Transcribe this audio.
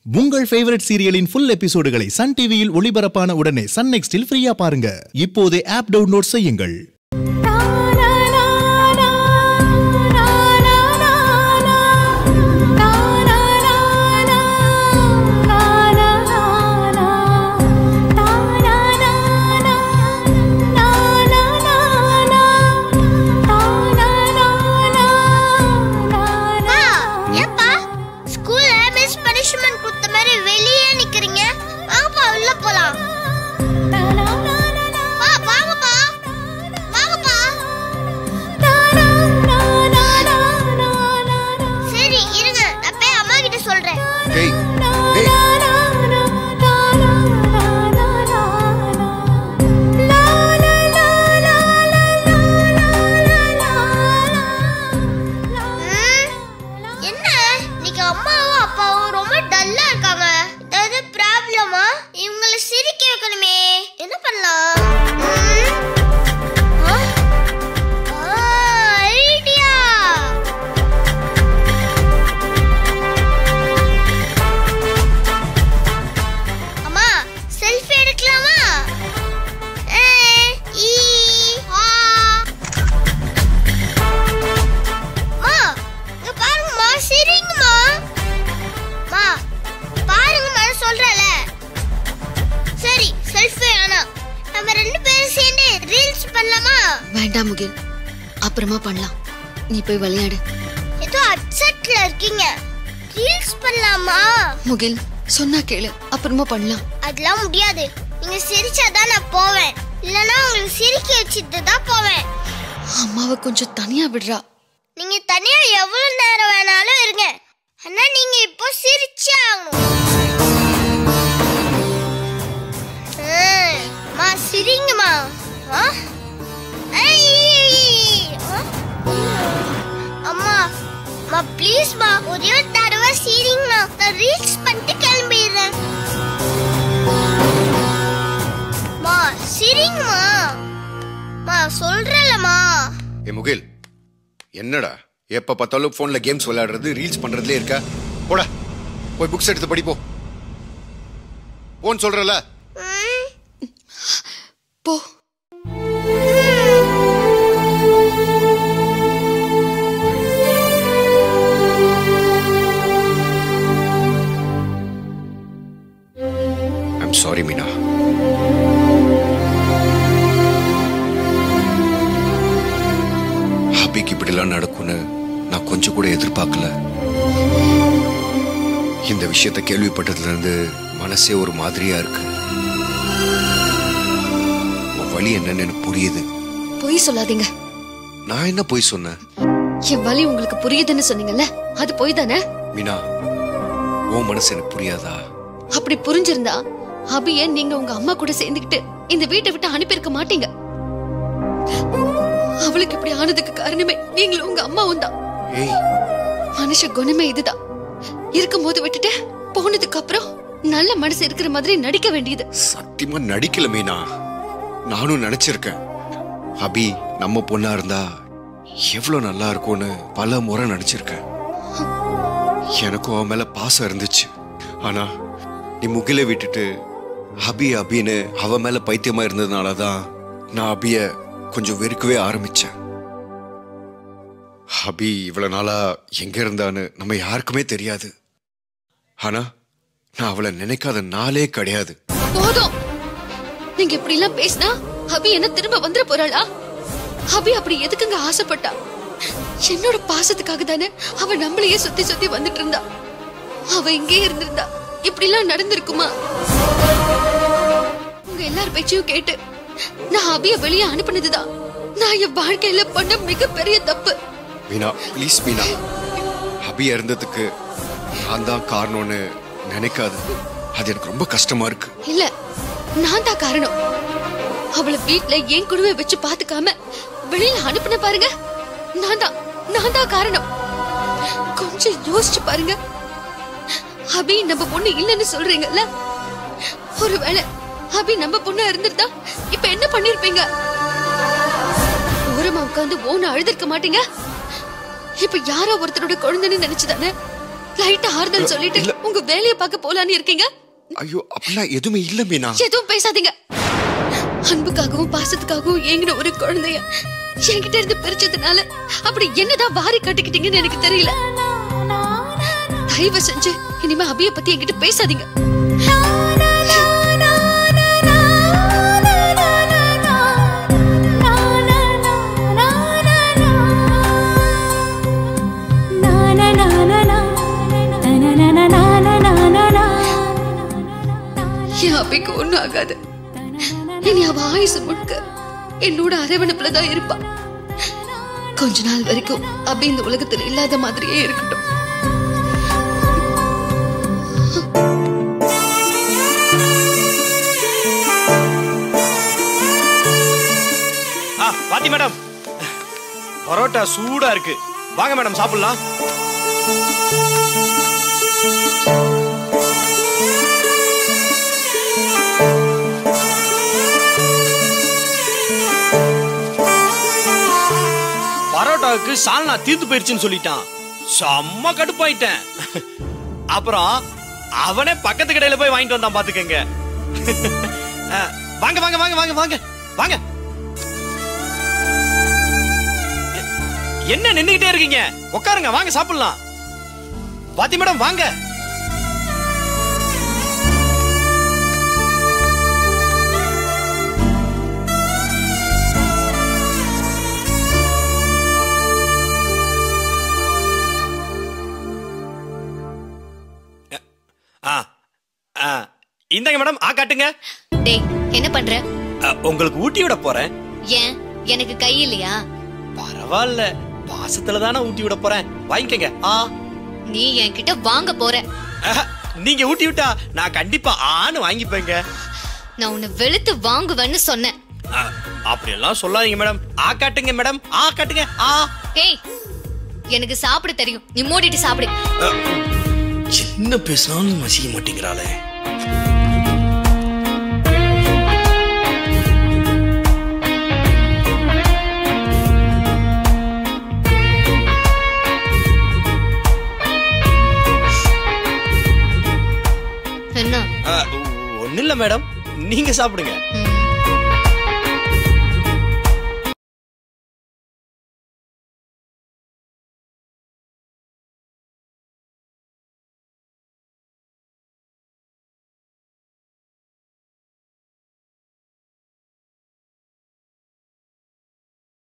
உங்கள் ஃபேவரட் சீரியலின் ஃபுல் எபிசோடுகளை சன் டிவியில் ஒளிபரப்பான உடனே சன் நெக்ஸ்டில் ஃப்ரீயா பாருங்க. இப்போதே ஆப் டவுன்லோட் செய்யுங்கள். வேண்டாம் முகில், அப்புறமா பண்ணலாம். நீ போய் விளையாடு. ஏதோ அப்செட்ல இருக்கீங்க. ரீல்ஸ் பண்ணலாமா? முகில் சொன்னா கேளு, அப்புறமா பண்ணலாம். அதெல்லாம் முடியாது. நீங்க சிரிச்சாதான் நான் போவேன். இல்லனா உங்களுக்கு சிரிக்க வச்சிட்டு தான் போவேன். அம்மாவை கொஞ்சம் தனியா விடுறா. நீங்க தனியா எவ்வளவு நேரம் வேணாலும் இருங்க. ஆனா நீங்க இப்போ சிரிச்சே ஆகணும். மா சிரிங்கம்மா. அம்மா மா ப்ளீஸ் மா, ஒரே ஒரு தடவை சிரிங்கம்மா. நான் ரீல்ஸ் பண்ணிட்டு கிளம்பிடுறேன். மா சிரிங்கம்மா. மா சொல்றேன்லம்மா. முகில், என்னடா எப்ப பார்த்தாலும் போன்ல கேம்ஸ் விளையாடுறது, ரீல்ஸ் பண்றதுலே இருக்க? போடா, போய் புக்ஸ் எடுத்து படிப்போ. போன் சொல்றல போ. I'm sorry Meena. ஹாபிக்கு இப்படிலாம் நடக்கும்னு நான் கொஞ்சம் கூட எதிர்பார்க்கல. இந்த விஷயத்தை கேள்விப்பட்டதுல இருந்து மனசே ஒரு மாதிரியா இருக்கு. வலி என்னன்னு எனக்கு புரியுது. பொய் சொல்லாதீங்க. நான் என்ன பொய் சொன்னேன்? என் வலி உங்களுக்கு புரியுதுன்னு சொன்னீங்கல்ல, அது பொய் தானே? மீனா, உன் மனசு எனக்கு புரியாதா? அப்படி புரிஞ்சிருந்தா அபிய நீங்க உங்க அம்மா கூட சேர்ந்துக்கிட்டு இந்த வீட்டை விட்டு அனுப்பியிருக்க மாட்டீங்க. அவளுக்கு இப்படி ஆனதுக்கு காரணமே நீங்களும் உங்க அம்மாவும் தான். மனுஷ குணமே இதுதான். இருக்கும் போது விட்டுட்டு போனதுக்கு அப்புறம் நல்ல மனசு இருக்கிற மாதிரி நடிக்க வேண்டியது. சத்தியமா நடிக்கல மீனா. நானும் நினைச்சிருக்கேன், அபி நம்ம பொண்ணா இருந்தா எவ்வளவு நல்லா இருக்கும்னு பல முறை நினைச்சிருக்கேன். எனக்கும் அவன் மேல பாசம் இருந்துச்சு. ஆனா நீ முகிலை விட்டுட்டு அபி அபின்னு அவ மேல பைத்தியமா இருந்ததுனாலதான் நான் அபிய கொஞ்சம் வெறுக்கவே ஆரம்பிச்சேன். அபி இவ்வளவு நாளா எங்க இருந்தான்னு நம்ம யாருக்குமே தெரியாது. ஆனா நான் அவளை நினைக்காத நாளே கிடையாது. போதும். நீங்க இப்படி எல்லாம் பேசினா அபி என்ன திரும்ப வந்துட போறாளா? அபி அப்படி எதுக்குங்க ஆசைப்பட்டா? என்னோட பாசத்துக்காக தானே அவ நம்மளையே சுத்தி சுத்தி வந்துட்டு இருந்தா. அவ இங்கே இருந்திருந்தா இப்படி எல்லாம் நடந்திருக்குமா? உங்க எல்லார் பேச்சையும் கேட்டு நான் அபிய வெளியே அனுப்பினதுதான் நான் என் வாழ்க்கையில பண்ண மிகப்பெரிய தப்பு. மீனா ப்ளீஸ் மீனா, அபி இறந்ததுக்கு நான் தான் காரணம்னு நினைக்காது. அது எனக்கு ரொம்ப கஷ்டமா இருக்கு. இல்ல, நான் தான் காரணம். அவளை வீட்டுல என் குழுவை வச்சு பாத்துக்காம வெளியில அனுப்பின பாருங்க, நான் தான் காரணம். கொஞ்சம் யோசிச்சு பாருங்க. அபி நம்ம பொண்ணு இல்லன்னு சொல்றீங்கல்ல, ஒருவேளை அபி நம்ம பொண்ணு இருந்திருந்தா இப்ப என்ன பண்ணிருப்பீங்க? ஓரமா உட்காந்து ஓன அழுதிருக்க மாட்டீங்க? இப்ப யாரோ ஒருத்தரோட குழந்தைன்னு நினைச்சுதானே லைட் ஆறுதல் சொல்லிட்டு உங்க வேலைய பார்க்க போலான்னு இருக்கீங்க. ஐயோ அப்படிலாம் எதுவுமே இல்ல மீனா. எதுவும் பேசாதீங்க. அன்புக்காகவும் பாசத்துக்காகவும் ஏங்கின ஒரு குழந்தைய என்கிட்ட இருந்து பிரிச்சதுனால அப்படி என்னதான் வாரி கட்டிக்கிட்டீங்கன்னு எனக்கு தெரியல. தயவு செஞ்சு இனிமே அபிய பத்தி என்கிட்ட பேசாதீங்க. என் அபிக்கு ஒண்ணும் ஆகாது. இனி அவ ஆயுசு முழுக்க என்னோட அரவணைப்புலதான் இருப்பா. கொஞ்ச நாள் வரைக்கும் அபி இந்த உலகத்துல இல்லாத மாதிரியே இருக்கட்டும். பாத்தி மேடம், பரோட்டா சூடா இருக்கு, வாங்க மேடம் சாப்பிடலாம். பரோட்டாவுக்கு சால்னா தீர்த்து போயிருச்சுன்னு சொல்லிட்டான். செம்ம கடுப்பாயிட்டேன். அப்புறம் அவனே பக்கத்து கடையில போய் வாங்கிட்டு வந்தான் பாத்துக்கங்க. வாங்க வாங்க வாங்க வாங்க வாங்க வாங்க. என்ன நின்னுகிட்டே இருக்கீங்க? உட்காருங்க, வாங்க சாப்பிடலாம். பாத்தி மேடம் வாங்க. இந்தாங்க மேடம், காட்டுங்க. டேய், என்ன பண்ற? உங்களுக்கு ஊட்டி விட போறேன். ஏன், எனக்கு கை இல்லையா? பரவாயில்ல, பாசத்துல தானே ஊட்டி விட போறேன், வாங்கிக்கங்க. நீ என்கிட்ட வாங்க போற. நீங்க ஊட்டி விட்டா நான் கண்டிப்பா ஆன்னு வாங்கிப்பேங்க. நான் உன்னை வெளுத்து வாங்குவேன்னு சொன்னேன். அப்படி எல்லாம் சொல்லாதீங்க மேடம். காட்டுங்க மேடம், காட்டுங்க. ஏய், எனக்கு சாப்பிட தெரியும், நீ மூடிட்டு சாப்பிடு. என்ன பேசினாலும் மசிக்க மாட்டேங்கிறாளே. என்ன? ஒண்ணு இல்ல மேடம், நீங்க சாப்பிடுங்க.